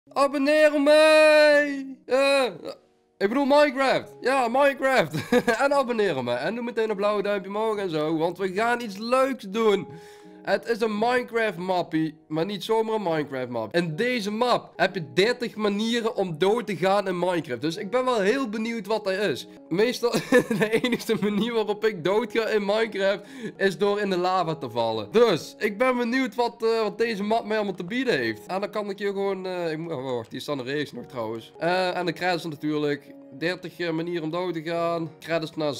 Abonneer op mij! Ik bedoel Minecraft. Ja, Minecraft. En abonneer op mij. En doe meteen een blauwe duimpje omhoog en zo. Want we gaan iets leuks doen. Het is een Minecraft mappie. Maar niet zomaar een Minecraft map. In deze map heb je 30 manieren om dood te gaan in Minecraft. Dus ik ben wel heel benieuwd wat dat is. Meestal de enige manier waarop ik dood ga in Minecraft is door in de lava te vallen. Dus ik ben benieuwd wat deze map mij allemaal te bieden heeft. En dan kan ik hier gewoon... wacht, hier staan de race nog trouwens. En de credits natuurlijk. 30 manieren om dood te gaan. Credits naar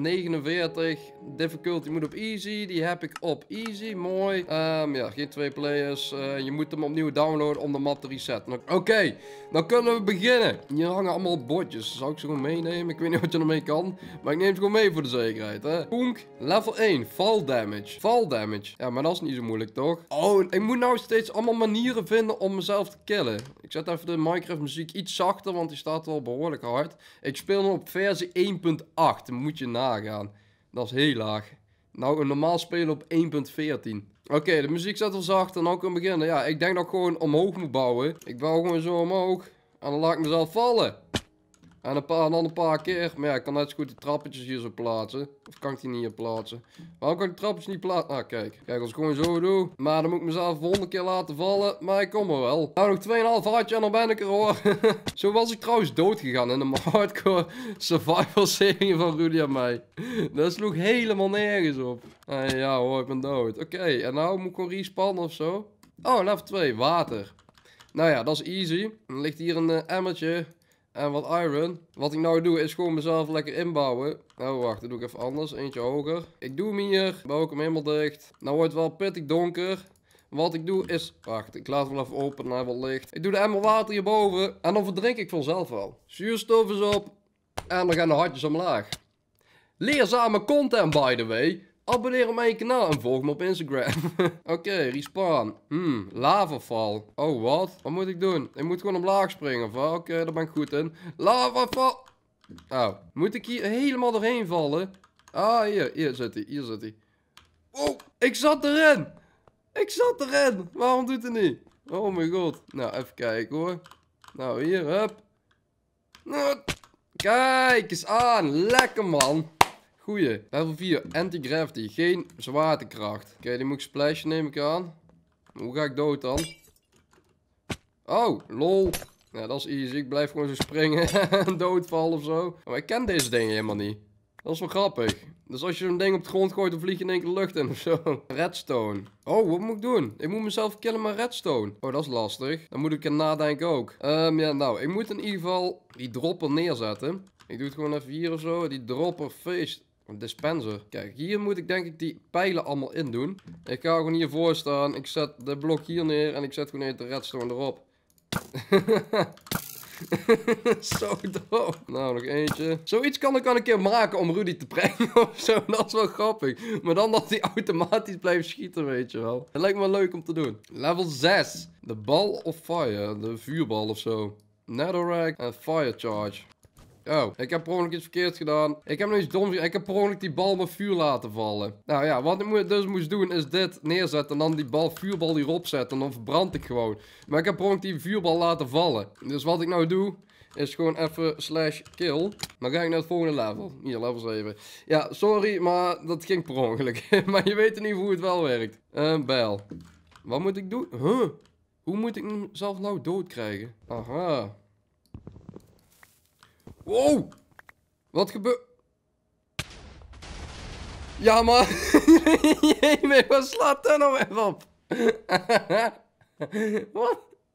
Z49. Difficulty moet op easy. Die heb ik op easy. Mooi. Ja, geen 2 players. Je moet hem opnieuw downloaden om de map te resetten. Oké, dan kunnen we beginnen. Hier hangen allemaal botjes. Zou ik ze gewoon meenemen? Ik weet niet wat je ermee kan. Maar ik neem ze gewoon mee voor de zekerheid. Hè. Poenk. Level 1. Fall damage. Fall damage. Ja, maar dat is niet zo moeilijk, toch? Oh, ik moet nou steeds allemaal manieren vinden om mezelf te killen. Ik zet even de Minecraft muziek iets zachter, want die staat wel behoorlijk hard. Ik speel nu op versie 1.8. Moet je nagaan. Dat is heel laag. Nou, een normaal spelen op 1.14. Oké, de muziek staat al zacht en nou kunnen we beginnen. Ja, ik denk dat ik gewoon omhoog moet bouwen. Ik bouw gewoon zo omhoog. En dan laat ik mezelf vallen. En dan een paar keer. Maar ja, ik kan net zo goed die trappetjes hier zo plaatsen. Of kan ik die niet hier plaatsen? Waarom kan ik die trappetjes niet plaatsen? Ah, kijk. Kijk, als ik gewoon zo doe. Maar dan moet ik mezelf 100 keer laten vallen. Maar ik kom er wel. Nou, nog 2,5 hartje en dan ben ik er hoor. Zo was ik trouwens dood gegaan in de hardcore survival serie van Rudy en mij. Dat sloeg helemaal nergens op. Ja hoor, ik ben dood. Oké, en nou moet ik gewoon respawnen of zo. Oh, level 2, water. Nou ja, dat is easy. Dan ligt hier een emmertje. En wat iron. Wat ik nou doe is gewoon mezelf lekker inbouwen. Oh wacht, dat doe ik even anders. Eentje hoger. Ik doe hem hier. Bouw ik hem helemaal dicht. Nou wordt het wel pittig donker. Wat ik doe is... Wacht, ik laat hem even open. Hij wordt licht. Ik doe de emmer water hierboven. En dan verdrink ik vanzelf wel. Zuurstof is op. En dan gaan de hartjes omlaag. Leerzame content by the way. Abonneer op mijn kanaal en volg me op Instagram. Oké, respawn. Lavafall. Oh, wat? Wat moet ik doen? Ik moet gewoon omlaag springen of wat? Oké, daar ben ik goed in. Lavafall. Oh, moet ik hier helemaal doorheen vallen? Ah, hier zit hij, hier zit hij. Oh, ik zat erin. Ik zat erin. Waarom doet het niet? Oh mijn god. Nou, even kijken hoor. Nou, hier, hup. Kijk eens aan. Lekker man. Goeie. Level 4. Anti-gravity. Geen zwaartekracht. Oké, die moet ik splashen neem ik aan. Hoe ga ik dood dan? Oh, lol. Ja, dat is easy. Ik blijf gewoon zo springen en doodvallen of zo. Maar ik ken deze dingen helemaal niet. Dat is wel grappig. Dus als je zo'n ding op de grond gooit, dan vlieg je in één keer de lucht in of zo. Redstone. Oh, wat moet ik doen? Ik moet mezelf killen met redstone. Oh, dat is lastig. Dan moet ik er nadenken ook. Ja, nou, ik moet in ieder geval die dropper neerzetten. Ik doe het gewoon even hier of zo. Die dropper face dispenser. Kijk, hier moet ik denk ik die pijlen allemaal in doen. Ik ga gewoon hiervoor staan. Ik zet de blok hier neer en ik zet gewoon even de redstone erop. Zo doof. Nou, nog eentje. Zoiets kan ik een keer maken om Rudy te pranken of zo. Dat is wel grappig. Maar dan dat hij automatisch blijft schieten, weet je wel. Dat lijkt me leuk om te doen. Level 6. De ball of fire. De vuurbal of zo. Netherrack en fire charge. Oh, ik heb per ongeluk iets verkeerd gedaan. Ik heb nog iets doms gedaan. Ik heb per ongeluk die bal met vuur laten vallen. Nou ja, wat ik dus moest doen is dit neerzetten. En dan die vuurbal hierop zetten. En dan verbrand ik gewoon. Maar ik heb per ongeluk die vuurbal laten vallen. Dus wat ik nou doe, is gewoon even /kill. Dan ga ik naar het volgende level. Hier, level 7. Ja, sorry, maar dat ging per ongeluk. Maar je weet in ieder geval hoe het wel werkt. Bijl. Wat moet ik doen? Huh? Hoe moet ik mezelf nou dood krijgen? Aha. Wow! Wat gebeurt? Ja, maar... Jee, wat slaat daar nou even op? Wat?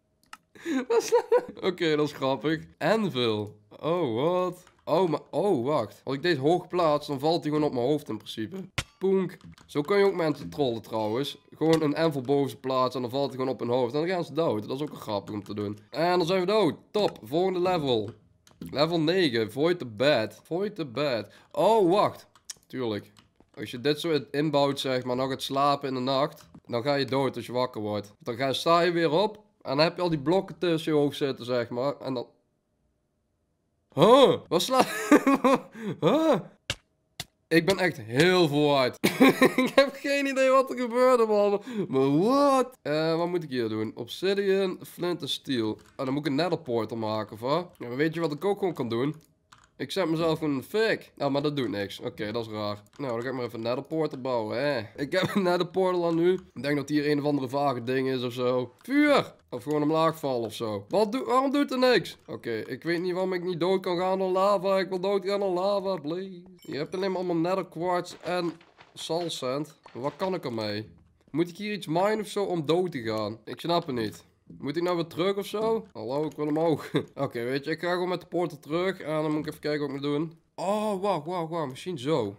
Oké, dat is grappig. Anvil. Oh, wat? Oh, maar... Oh, wacht. Als ik deze hoog plaats, dan valt hij gewoon op mijn hoofd in principe. Poenk. Zo kun je ook mensen trollen trouwens. Gewoon een anvil boven ze plaatsen en dan valt hij gewoon op hun hoofd. En dan gaan ze dood. Dat is ook wel grappig om te doen. En dan zijn we dood. Top. Volgende level. Level 9, Void the Bed. Void the Bed. Oh, wacht. Tuurlijk. Als je dit zo inbouwt, zeg maar, nog gaat slapen in de nacht, dan ga je dood als je wakker wordt. Dan sta je weer op en dan heb je al die blokken tussen je hoofd zitten, zeg maar. En dan... Huh? Wat slaat... Huh? Ik ben echt heel vooruit. Ik heb geen idee wat er gebeurde, man. Maar wat? Wat moet ik hier doen? Obsidian, flint en steel. Oh, dan moet ik een nether portal maken, of wat? Ja, maar weet je wat ik ook gewoon kan doen? Ik zet mezelf gewoon een fik. Nou, maar dat doet niks. Oké, dat is raar. Nou, dan ga ik maar even een nether portal bouwen, hè. Ik heb een nether portal aan nu. Ik denk dat hier een of andere vage ding is of zo. Vuur! Of gewoon omlaag vallen of zo. Waarom doet er niks? Oké, ik weet niet waarom ik niet dood kan gaan door lava. Ik wil dood gaan door lava, please. Je hebt alleen maar allemaal nether quartz en soul sand. Wat kan ik ermee? Moet ik hier iets minen of zo om dood te gaan? Ik snap het niet. Moet ik nou weer terug of zo? Hallo, ik wil omhoog. Oké, weet je, ik ga gewoon met de portal terug. En dan moet ik even kijken wat ik moet doen. Oh, wacht. Misschien zo.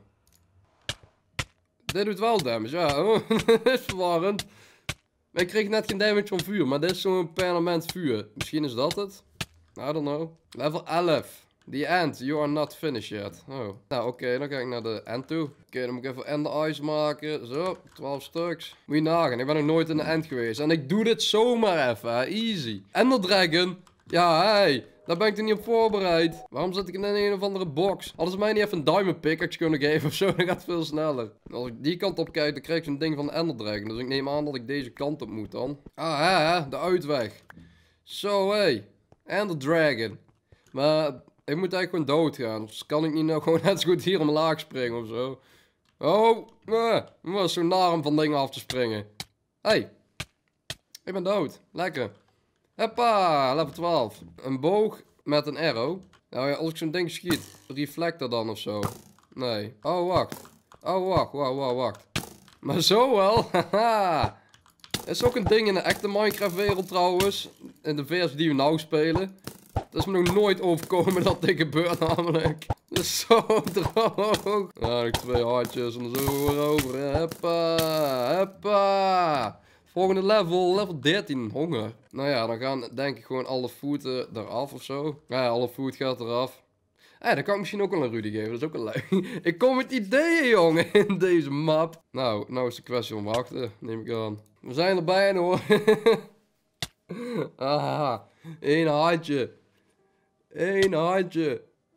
Dit doet wel damage, ja. Oh, dat is verwarrend. Ik kreeg net geen damage van vuur, maar dit is zo'n permanent vuur. Misschien is dat het? I don't know. Level 11. The end. You are not finished yet. Oh. Nou, oké, dan ga ik naar de end toe. Oké, dan moet ik even end ice maken. Zo, 12 stuks. Moet je nagaan, ik ben nog nooit in de end geweest. En ik doe dit zomaar even, hè. Easy. Ender Dragon. Ja, hey. Daar ben ik er niet op voorbereid. Waarom zit ik in een of andere box? Hadden ze mij niet even een diamond pickaxe kunnen geven of zo? Dan gaat het veel sneller. Als ik die kant op kijk, dan krijg ik zo'n ding van de Ender Dragon. Dus ik neem aan dat ik deze kant op moet dan. Ah, hè, de uitweg. Zo, hey. Ender Dragon. Maar ik moet eigenlijk gewoon doodgaan. Dus kan ik niet nou gewoon net zo goed hier omlaag springen of zo? Oh, was zo naar om van dingen af te springen. Hey. Ik ben dood. Lekker. Hoppa, level 12. Een boog met een arrow. Nou ja, als ik zo'n ding schiet, reflector dan of zo. Nee. Oh, wacht. Oh, wacht. Maar zo wel. Haha. Is ook een ding in de echte Minecraft wereld trouwens. In de vers die we nou spelen. Dat is me nog nooit overkomen dat dit gebeurt namelijk. Dat is zo droog. Nou, nog 2 hartjes en dan zo weer over. Hoppa. Volgende level, level 13, honger. Nou ja, dan gaan denk ik gewoon alle food eraf of zo. Ja, alle food gaat eraf. Dan kan ik misschien ook wel een Rudy geven, dat is ook een leuk. Ik kom met ideeën, jongen, in deze map. Nou is de kwestie om wachten, neem ik aan. We zijn er bijna, hoor. Ah, 1 hartje. 1 hartje.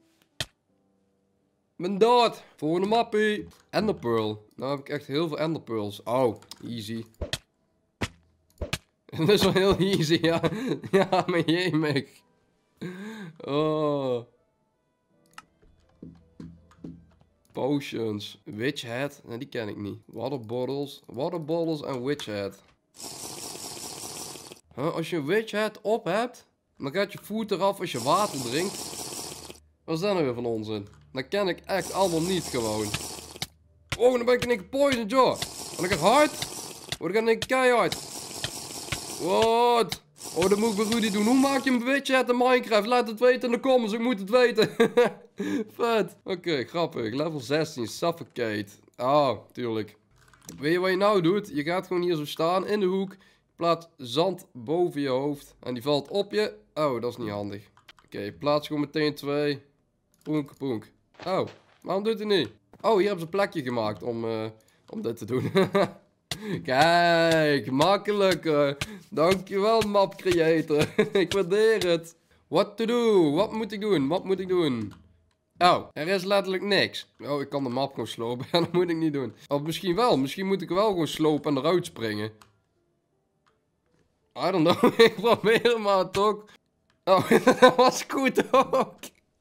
Ik ben dood. Volgende mappie. Enderpearl. Nou heb ik echt heel veel enderpearls. Oh, easy. Dat is wel heel easy, ja. Ja, maar jemig. Oh. Potions. Witch Head. Nee, die ken ik niet. Water bottles en Witch Head. Als je een Witch Head op hebt, dan gaat je voet eraf als je water drinkt. Wat is dat nou weer van onzin? Dat ken ik echt allemaal niet gewoon. Oh, dan ben ik in één keer poisoned, joh. En dat gaat hard. Oh, dat gaat in één keer keihard. Wat? Oh, dat moet ik bij Rudy doen. Hoe maak je een Witch Head in Minecraft? Laat het weten in de comments, ik moet het weten. Vet. Oké, grappig. Level 16, Suffocate. Oh, tuurlijk. Weet je wat je nou doet? Je gaat gewoon hier zo staan in de hoek. Plaats zand boven je hoofd. En die valt op je. Oh, dat is niet handig. Oké, plaats gewoon meteen 2. Poenk, poenk. Oh, waarom doet hij niet? Oh, hier hebben ze een plekje gemaakt om dit te doen. Kijk, makkelijk. Dankjewel, map creator. Ik waardeer het. What to do? Wat moet ik doen? Wat moet ik doen? Oh, er is letterlijk niks. Oh, ik kan de map gewoon slopen. Dat moet ik niet doen. Of misschien wel. Misschien moet ik wel gewoon slopen en eruit springen. I don't know. Ik probeer maar toch. Oh, dat was goed ook.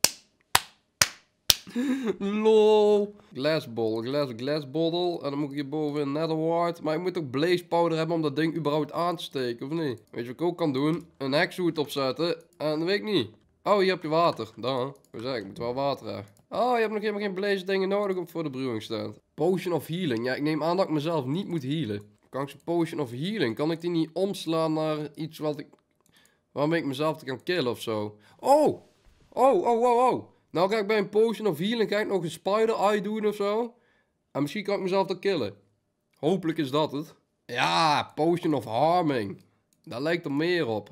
Lol. Glass bottle. En dan moet ik hierboven een nether wart. Maar ik moet ook blaze powder hebben om dat ding überhaupt aan te steken, of niet? Weet je wat ik ook kan doen? Een hexhoed opzetten. En dat weet ik niet. Oh, hier heb je water. Dan. Ik zeg, ik moet wel water hebben. Oh, je hebt nog helemaal geen blaze dingen nodig om voor de brewing stand. Potion of healing. Ja, ik neem aan dat ik mezelf niet moet healen. Kan ik zo'n potion of healing? Kan ik die niet omslaan naar iets wat ik... waarmee ik mezelf te kan killen of zo? Oh! Oh. Nou ga ik bij een potion of healing ga ik nog een spider eye doen of zo. En misschien kan ik mezelf dan killen. Hopelijk is dat het. Ja, potion of harming. Daar lijkt er meer op.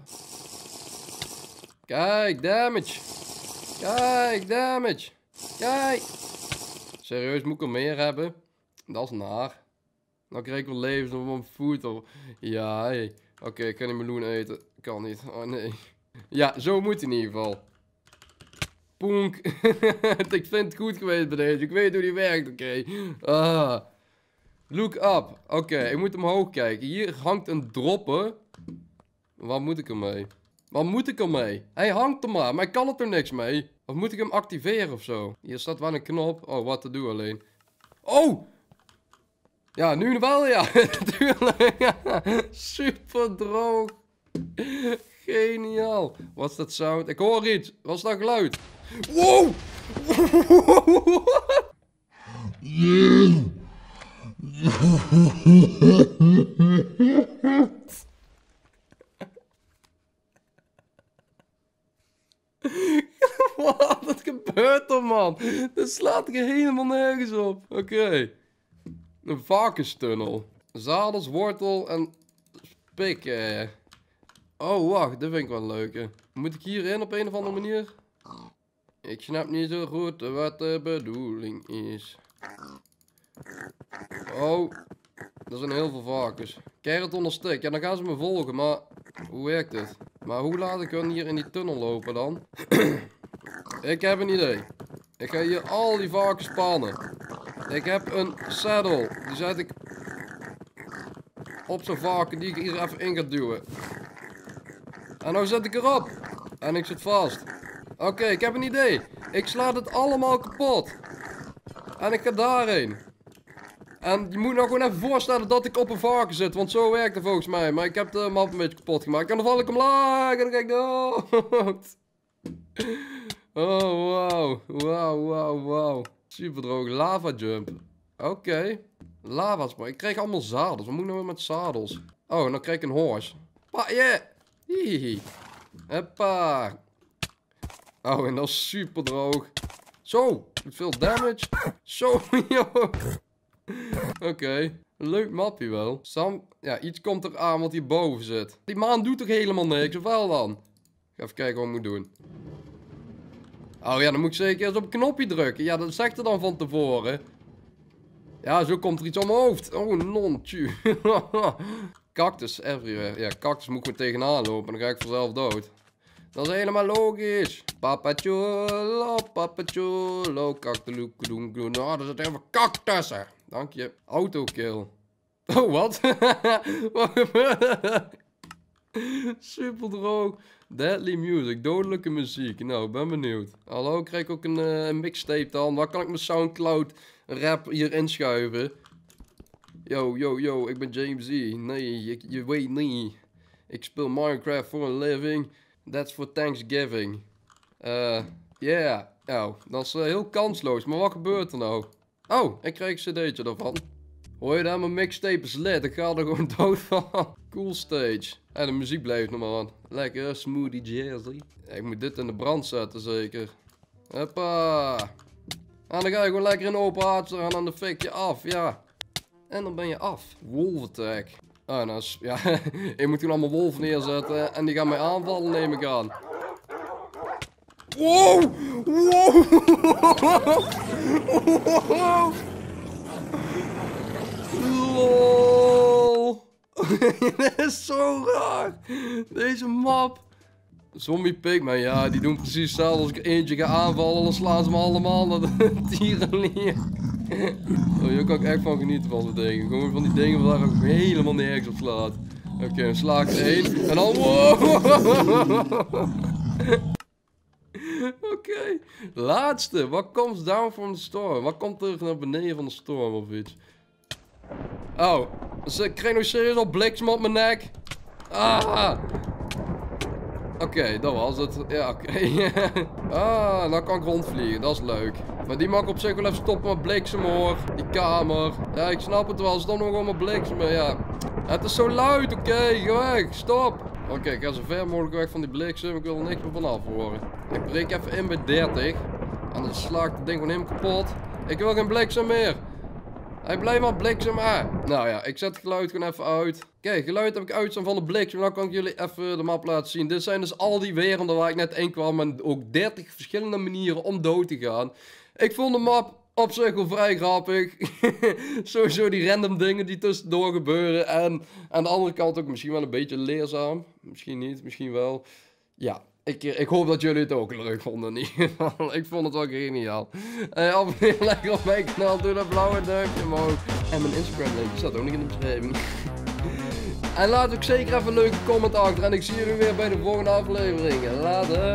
Kijk, damage. Kijk. Serieus, moet ik er meer hebben? Dat is naar. Dan krijg ik wel levens op mijn voet. Ja, hey. Oké, ik kan die meloen eten. Kan niet. Oh nee. Ja, zo moet in ieder geval. Poenk. Ik vind het goed geweest bij deze. Ik weet hoe die werkt, oké. Look up. Oké, ik moet omhoog kijken. Hier hangt een dropper. Wat moet ik ermee? Wat moet ik ermee? Hij hangt er maar ik kan er toch niks mee? Of moet ik hem activeren of zo? Hier staat wel een knop. Oh, wat te doen alleen. Oh! Ja, nu wel ja. Tuurlijk. Super droog. Geniaal. Wat is dat sound? Ik hoor iets. Wat is dat geluid? Wow! Wat gebeurt er, man? Dat slaat er helemaal nergens op. Oké. Een varkenstunnel. Zadels, wortel en spik. Oh, wacht. Dat vind ik wel een leuke. Moet ik hierin op een of andere manier? Ik snap niet zo goed wat de bedoeling is. Oh. Er zijn heel veel varkens. Carrot onder stick. Ja, dan gaan ze me volgen, maar... Hoe werkt dit? Maar hoe laat ik hun hier in die tunnel lopen dan? Ik heb een idee. Ik ga hier al die varkens spannen. Ik heb een saddle. Die zet ik op zo'n varken die ik hier even in ga duwen. En nou zet ik erop. En ik zit vast. Oké, ik heb een idee. Ik sla het allemaal kapot. En ik ga daarheen. En je moet nou gewoon even voorstellen dat ik op een varken zit. Want zo werkt het volgens mij. Maar ik heb de map een beetje kapot gemaakt. En dan val ik omlaag. En dan ga ik dood. Oh, wow. Wow. Super droog. Lava jump. Oké. Lava spray. Ik krijg allemaal zadels. Wat moet ik nou met zadels? Oh, en dan krijg ik een horse. Yeah. Hihi. Hoppa. Oh, en dat is super droog. Zo. Doet veel damage. Zo, joh. Oké. Leuk mapje wel. Sam, ja, iets komt er aan wat hierboven zit. Die maan doet toch helemaal niks, of wel dan? Ik ga even kijken wat ik moet doen. Oh ja, dan moet ik zeker eens op een knopje drukken. Ja, dat zegt er dan van tevoren. Ja, zo komt er iets aan mijn hoofd. Oh, non-tju. Cactus everywhere. Ja, cactus moet ik me tegenaan lopen. Dan ga ik vanzelf dood. Dat is helemaal logisch. Papacholo, cacteloekedoenkedoen. Oh, er zitten heel veel cactussen. Dank je. Autokill. Oh, wat? Wat gebeurt er? Super droog. Deadly music. Dodelijke muziek. Nou, ben benieuwd. Hallo, krijg ik ook een mixtape dan? Waar kan ik mijn Soundcloud rap hier inschuiven? Yo, ik ben James E. Nee, je weet niet. Ik speel Minecraft for a living. That's for Thanksgiving. Yeah. Oh, dat is heel kansloos. Maar wat gebeurt er nou? Oh, ik krijg een cd'tje daarvan. Hoor je daar, mijn mixtape is lid. Ik ga er gewoon dood van. Cool stage. En de muziek blijft nog maar aan. Lekker smoothie jazzy. Ik moet dit in de brand zetten zeker. Hoppa. En dan ga je gewoon lekker in open hartje en dan fik je af, ja. En dan ben je af. Wolf attack. Ah, nou, ja. Ik moet toen allemaal wolven neerzetten en die gaan mij aanvallen, neem ik aan. Wow! Lol. Dit is zo raar. Deze map. Zombie Pigman, ja, die doen precies hetzelfde. Als ik eentje ga aanvallen, dan slaan ze me allemaal naar de tierenlier. Oh, hier kan ik echt van genieten van de dingen. Gewoon van die dingen waar ik helemaal nergens op slaat. Oké, dan sla ik er één. En dan... Wow. Oké. Laatste. What comes down from the storm? Wat komt er naar beneden van de storm of iets? Oh. Dus ik kreeg nog serieus al bliksem op mijn nek. Ah. Oké, dat was het. Ja, oké. Ah, nou kan ik rondvliegen. Dat is leuk. Maar die mag ik op zich wel even stoppen met bliksem hoor. Die kamer. Ja, ik snap het wel. Stop nog gewoon met bliksem. Ja. Het is zo luid. Oké, ga weg. Stop. Oké, ik ga zo ver mogelijk weg van die bliksem. Ik wil er niks meer vanaf horen. Ik breek even in bij 30. En dan slaakt het ding gewoon helemaal kapot. Ik wil geen bliksem meer. Hij blijft maar bliksem aan. Nou ja, ik zet het geluid gewoon even uit. Kijk, geluid heb ik uitstaan van de bliksem. Nou kan ik jullie even de map laten zien. Dit zijn dus al die werelden waar ik net in kwam. En ook 30 verschillende manieren om dood te gaan. Ik vond de map op zich wel vrij grappig. Sowieso die random dingen die tussendoor gebeuren. En aan de andere kant ook misschien wel een beetje leerzaam. Misschien niet, misschien wel. Ja. Ik hoop dat jullie het ook leuk vonden in ieder geval. Ik vond het wel geniaal. Abonneer lekker op mijn kanaal. Doe dat blauwe duimpje omhoog. En mijn Instagram link staat ook nog in de beschrijving. En laat ook zeker even een leuke comment achter. En ik zie jullie weer bij de volgende aflevering. Later.